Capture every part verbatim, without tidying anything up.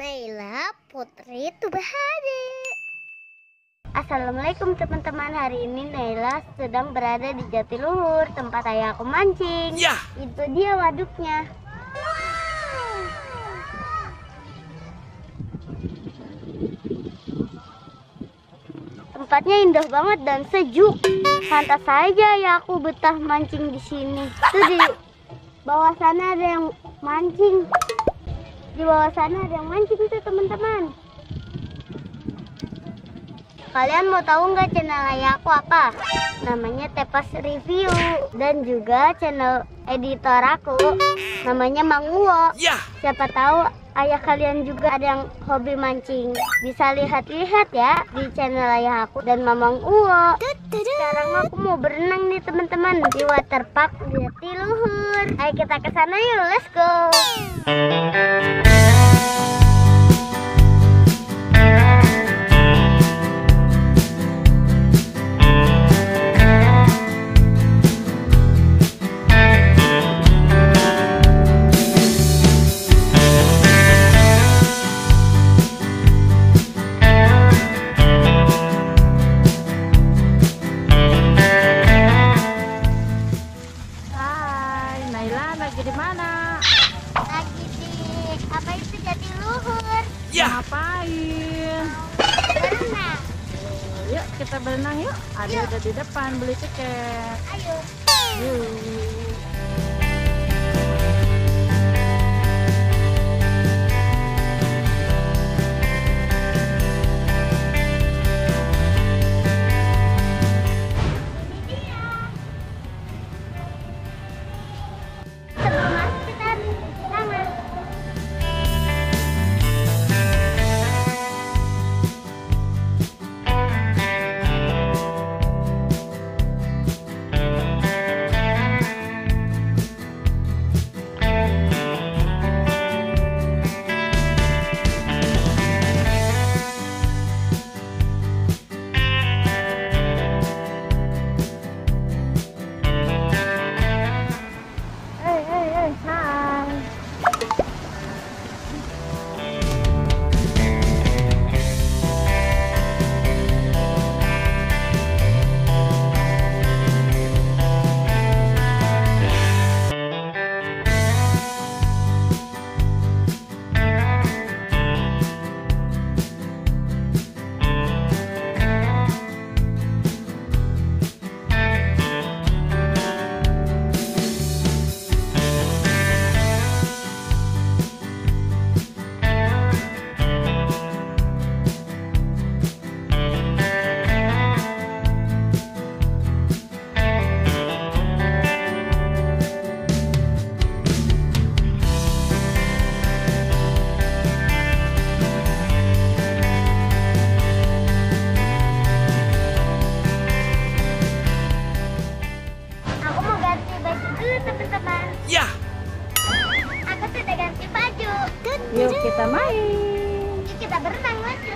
Naila Putri Tubahade. Assalamualaikum teman-teman. Hari ini Naila sedang berada di Jatiluhur, tempat ayah aku mancing. Ya. Itu dia waduknya. Tempatnya indah banget dan sejuk. Pantas saja ya aku betah mancing di sini. Tuh di bawah sana ada yang mancing. Di bawah sana ada yang mancing tuh teman-teman. Kalian mau tahu nggak channel ayah aku apa? Namanya Tepas Review. Dan juga channel editor aku namanya Mang Uwo. Ya. Siapa tahu ayah kalian juga ada yang hobi mancing. Bisa lihat-lihat ya di channel ayah aku dan Mamang Uwo. Sekarang aku mau berenang nih teman-teman di waterpark Jatiluhur. Ayo kita ke sana yuk, let's go. Lagi di mana? Lagi di apa itu Jatiluhur. Ya. Ngapain? Berenang. Yuk kita berenang yuk. Ada Yuk. udah di depan beli tiket. Ayo. Yuk. Ya. Aku sudah ganti baju. Yuk kita main. Yuk kita berenang lagi.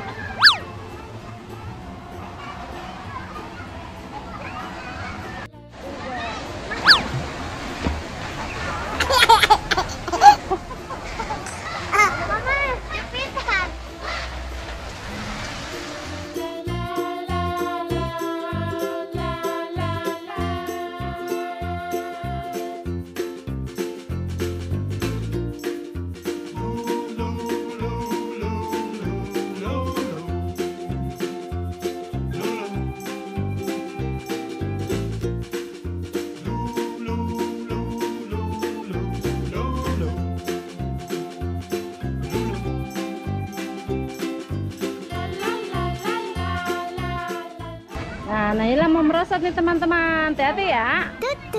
Nah, Naila mau merosot nih teman-teman. Hati-hati ya.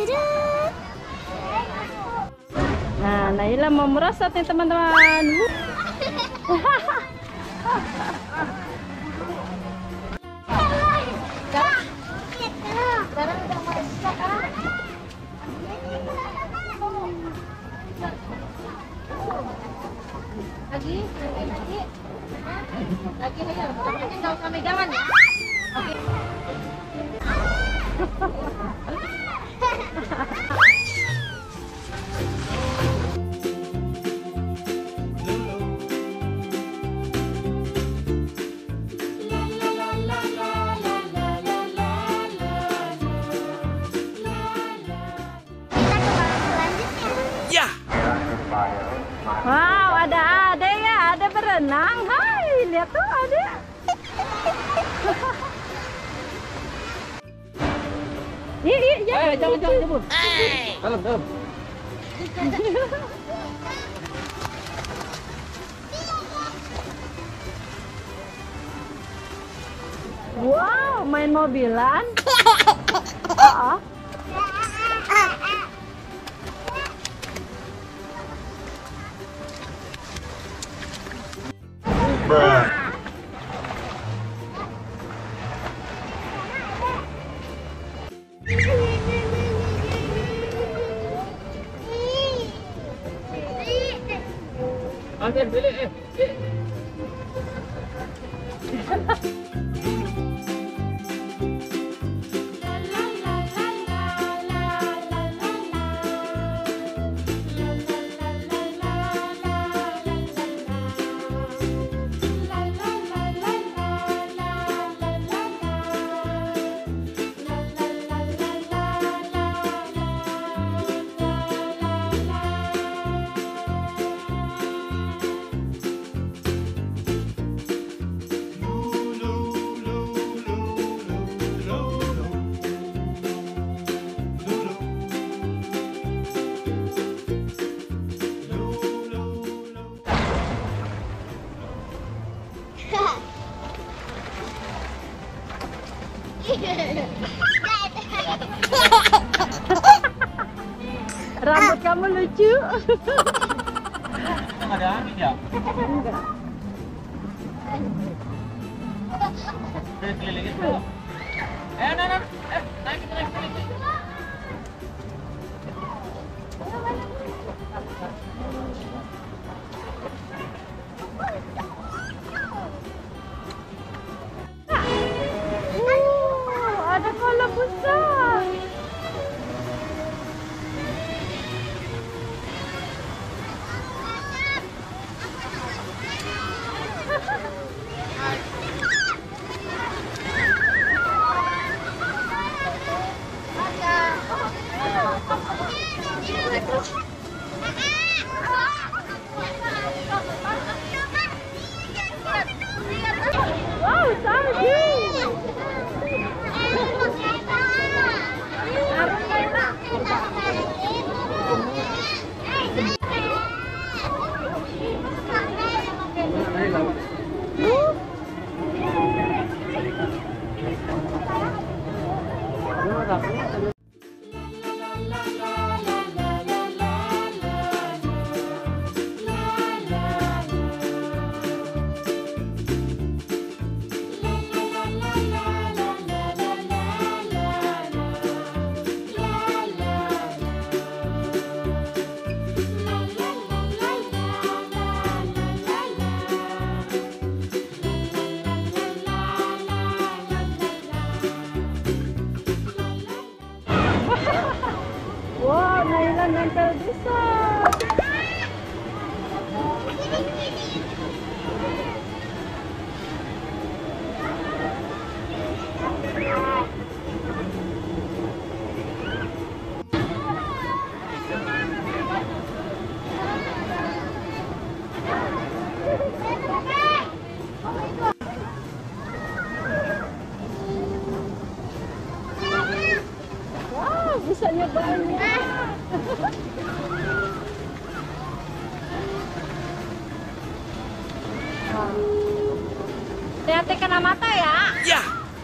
Nah, Naila mau merosot nih teman-teman. Sekarang udah masak kan? Lagi, lagi, lagi. Lagi ayo, tangannya nggak usah megangan ya. Oke. lihat tuh ada. Iya, iya, jangan, Eh, jangan, jangan, jemput. Dalam, dalam. Wow, main mobilan. Oh, Ambil, beli, eh. eh. rambut kamu lucu. Ada angin ya? Enggak. Dari kelilingin dulu. Eh, nah, nah. Eh, naik, naik, naik. Uh, ada kolam besar. Wow, salju. Wow, Naila nempel bisa. Wow, bisanya banyak. Hati-hati kena mata ya. Ya.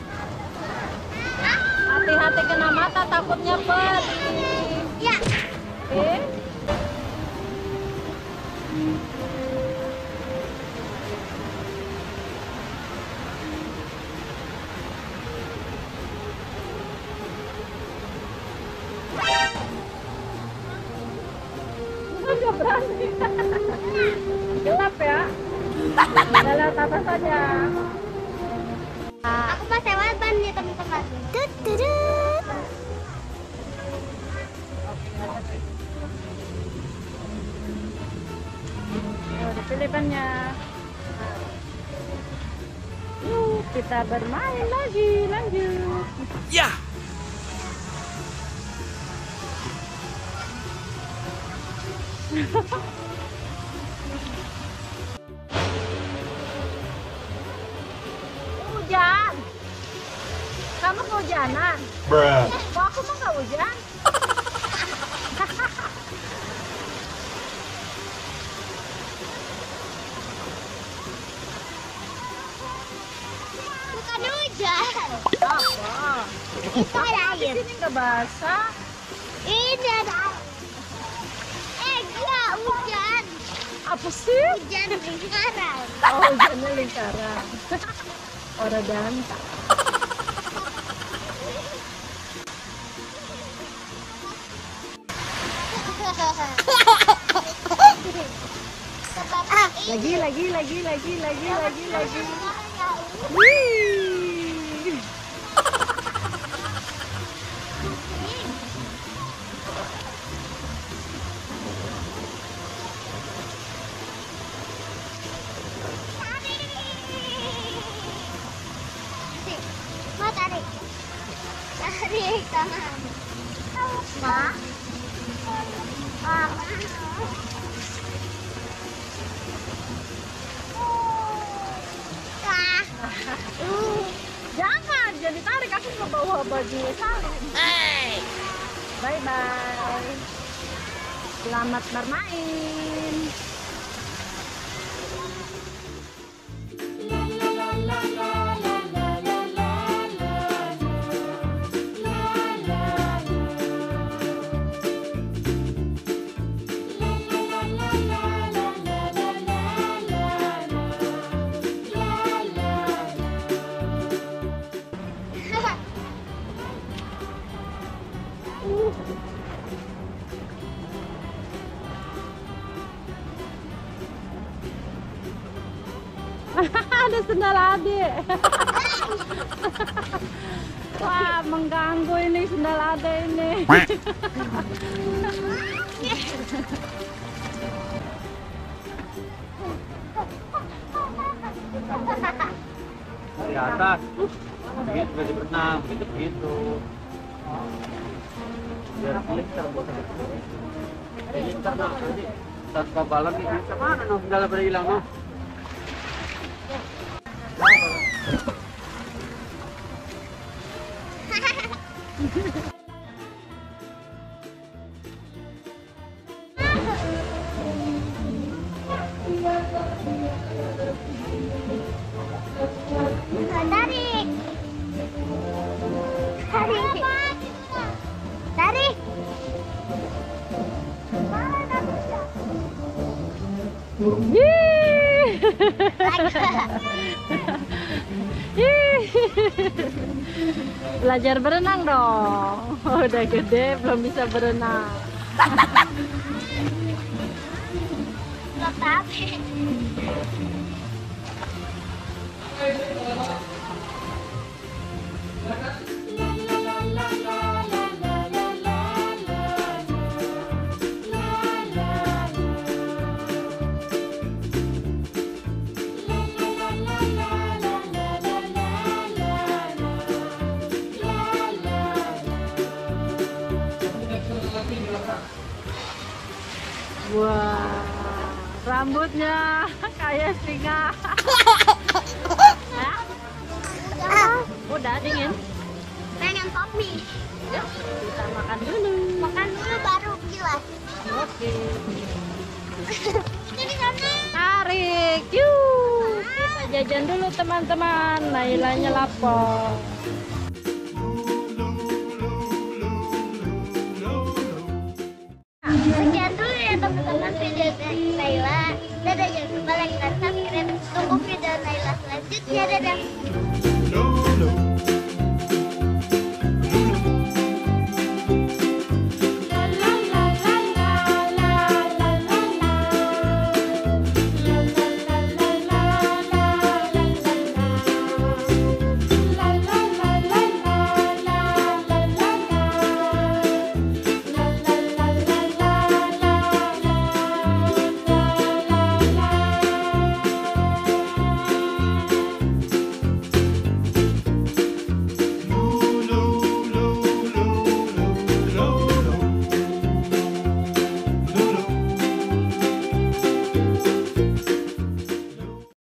Hati-hati kena mata, takutnya pedih. Ya. Eh? Nggak berani. Gelap ya. Jalan atas saja. Aku mau sewa ban nih teman-teman. Tut, tutut. Ayo, dipilih bannya. Yuk, kita bermain lagi, lanjut. Ya. kamu kehujanan. Bruh. Kok aku mah nggak hujan? Bukan hujan. Apa? Itu ada Di air. sini nggak basah. Ini ada air. Eh, enggak hujan. Apa sih? Hujan lingkaran. Oh, hujannya lingkaran. Orang danta. Lagi, lagi, lagi, lagi, lagi, lagi, lagi. Wih. Ma, tarik. Tarik tangan. Ma. Ma. Kak. Jangan, jadi tarik aku ke bawah baju salin. Bye bye. Selamat bermain. Ada sendal adik. Wah, mengganggu ini sendal adik ini. Dari atas. Begitu berarti berenang, begitu begitu. Biar lintar buat lintar nah nanti tanpa balang ini mana noh sendal pada hilang noh. Tarik. Tarik. Tarik. Ih. Ih. Belajar berenang dong. Udah gede belum bisa berenang. Nggak tahu. Wah, rambutnya kayak singa. Hah? Udah dingin. Pengen kopi. Kita makan dulu. Makan dulu baru kilas. Oke. Itu di sana. Tarik, yuk. Kita jajan dulu teman-teman. Nailanya lapar. Sekian dulu ya teman-teman video dari Naila. Dadah, jangan lupa like dan subscribe. Tunggu video Naila selanjutnya. Dadah.